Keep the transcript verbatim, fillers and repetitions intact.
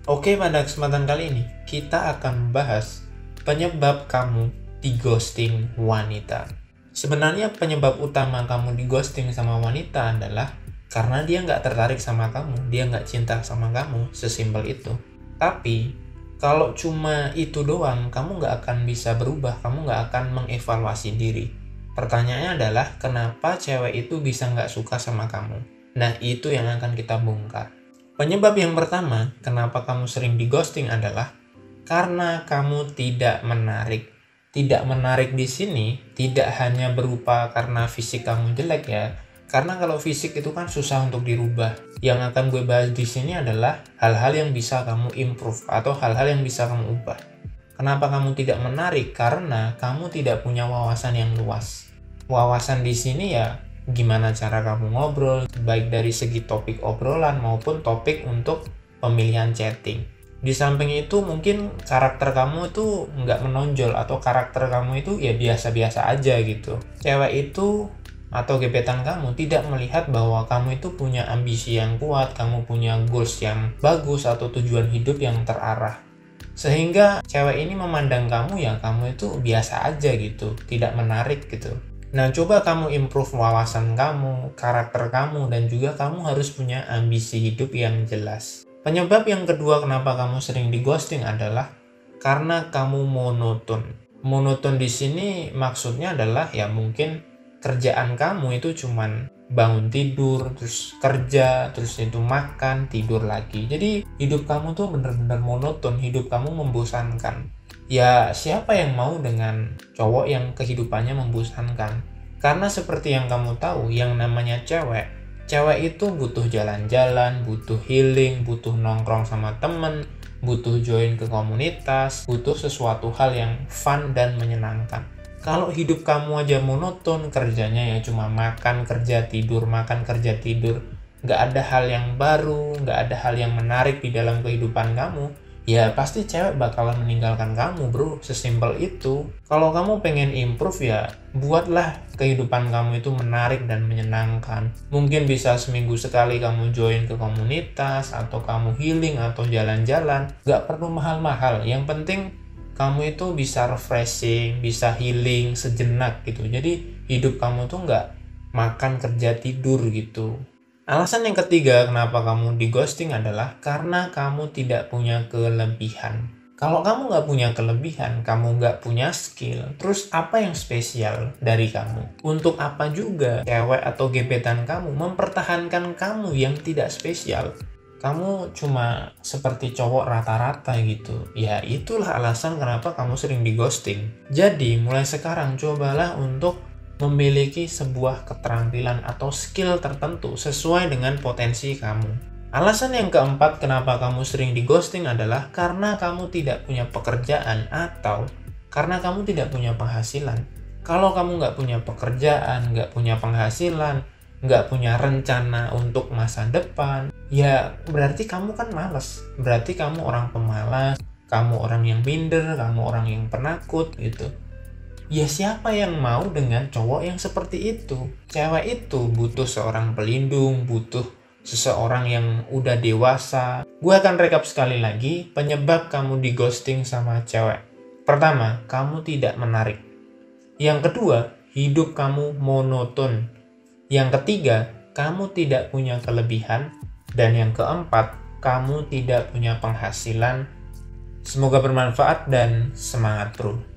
Oke, pada kesempatan kali ini kita akan membahas penyebab kamu di ghosting wanita. Sebenarnya penyebab utama kamu di ghosting sama wanita adalah karena dia nggak tertarik sama kamu, dia nggak cinta sama kamu, sesimpel itu. Tapi kalau cuma itu doang, kamu nggak akan bisa berubah, kamu nggak akan mengevaluasi diri. Pertanyaannya adalah kenapa cewek itu bisa nggak suka sama kamu? Nah, itu yang akan kita bongkar. Penyebab yang pertama, kenapa kamu sering di ghosting adalah karena kamu tidak menarik. Tidak menarik di sini tidak hanya berupa karena fisik kamu jelek ya. Karena kalau fisik itu kan susah untuk dirubah. Yang akan gue bahas di sini adalah hal-hal yang bisa kamu improve atau hal-hal yang bisa kamu ubah. Kenapa kamu tidak menarik? Karena kamu tidak punya wawasan yang luas. Wawasan di sini ya gimana cara kamu ngobrol, baik dari segi topik obrolan maupun topik untuk pemilihan chatting. Di samping itu mungkin karakter kamu itu nggak menonjol atau karakter kamu itu ya biasa-biasa aja gitu. Cewek itu atau gebetan kamu tidak melihat bahwa kamu itu punya ambisi yang kuat, kamu punya goals yang bagus atau tujuan hidup yang terarah. Sehingga cewek ini memandang kamu ya kamu itu biasa aja gitu, tidak menarik gitu. Nah, coba kamu improve wawasan kamu, karakter kamu, dan juga kamu harus punya ambisi hidup yang jelas. Penyebab yang kedua kenapa kamu sering di ghosting adalah karena kamu monoton. Monoton di sini maksudnya adalah ya mungkin kerjaan kamu itu cuman bangun tidur, terus kerja, terus itu makan, tidur lagi. Jadi hidup kamu tuh bener-bener monoton, hidup kamu membosankan. Ya siapa yang mau dengan cowok yang kehidupannya membosankan? Karena seperti yang kamu tahu, yang namanya cewek, cewek itu butuh jalan-jalan, butuh healing, butuh nongkrong sama temen, butuh join ke komunitas, butuh sesuatu hal yang fun dan menyenangkan. Kalau hidup kamu aja monoton, kerjanya ya cuma makan, kerja, tidur, makan, kerja, tidur, nggak ada hal yang baru, nggak ada hal yang menarik di dalam kehidupan kamu, ya pasti cewek bakalan meninggalkan kamu bro, sesimpel itu. Kalau kamu pengen improve ya buatlah kehidupan kamu itu menarik dan menyenangkan. Mungkin bisa seminggu sekali kamu join ke komunitas, atau kamu healing, atau jalan-jalan. Gak perlu mahal-mahal, yang penting kamu itu bisa refreshing, bisa healing sejenak gitu. Jadi hidup kamu tuh gak makan, kerja, tidur gitu. Alasan yang ketiga kenapa kamu di ghosting adalah karena kamu tidak punya kelebihan. Kalau kamu nggak punya kelebihan, kamu nggak punya skill, terus apa yang spesial dari kamu? Untuk apa juga cewek atau gebetan kamu mempertahankan kamu yang tidak spesial? Kamu cuma seperti cowok rata-rata gitu. Ya itulah alasan kenapa kamu sering di ghosting. Jadi mulai sekarang cobalah untuk memiliki sebuah keterampilan atau skill tertentu sesuai dengan potensi kamu. Alasan yang keempat kenapa kamu sering di ghosting adalah karena kamu tidak punya pekerjaan atau karena kamu tidak punya penghasilan. Kalau kamu nggak punya pekerjaan, nggak punya penghasilan, nggak punya rencana untuk masa depan, ya berarti kamu kan malas. Berarti kamu orang pemalas, kamu orang yang minder, kamu orang yang penakut gitu. Ya siapa yang mau dengan cowok yang seperti itu? Cewek itu butuh seorang pelindung, butuh seseorang yang udah dewasa. Gue akan rekap sekali lagi penyebab kamu di ghosting sama cewek. Pertama, kamu tidak menarik. Yang kedua, hidup kamu monoton. Yang ketiga, kamu tidak punya kelebihan. Dan yang keempat, kamu tidak punya penghasilan. Semoga bermanfaat dan semangat bro.